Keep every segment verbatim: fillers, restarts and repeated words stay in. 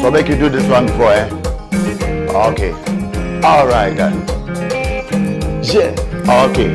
So make you do this one before, eh? Okay. All right then. Yeah. Okay.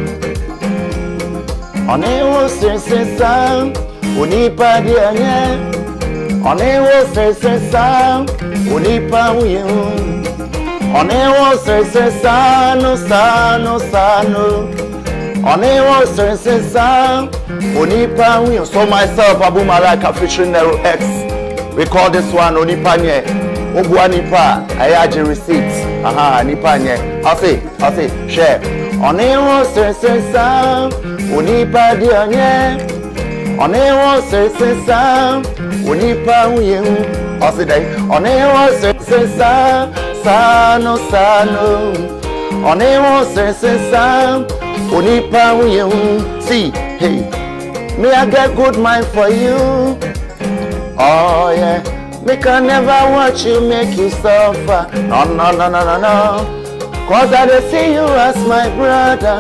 One was saying some, onipa dianye. One was saying some, onipa uyu. One was saying sano sano sano. One was saying some, onipa uyu. So myself, Abu Malaika featuring Nero X. We call this one onipa nye. Obu onipa, ayaji receipts. Aha, onipa nye. I'll say, I'll say, share. One was saying some, onipa dianye. One was saying some, onipa uyu. I'll say that. One was saying some, sano sano. One was saying some, onipa uyu. See, hey, me I get good mind for you. Oh yeah, me can never watch you make you suffer. No, no, no, no, no, no. Cause I don't see you as my brother.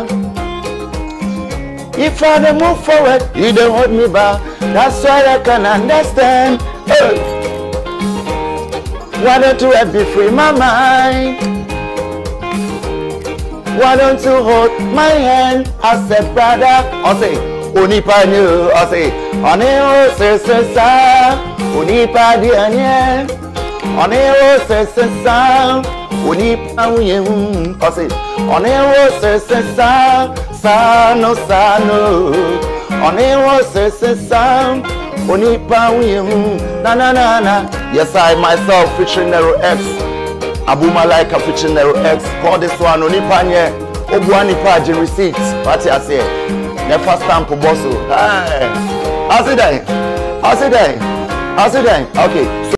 If I don't move forward, you don't hold me back. That's why I can understand. Hey. Why don't you let me free my mind? Why don't you hold my hand as a brother? I say, onipa new. I say, One say say sa, onipa dianye. One say say sa, onipa uyu. I say, one say say sa, sano sano. One say say sa, onipa uyu. Na na na na. Yes, I myself featuring Nero X. Abu Malaika featuring Nero X. Call this one onipa nye. Obu onipa je receipts. What I say? Never stamp bosso. Hey. I see that. I see that. I see that. Okay. So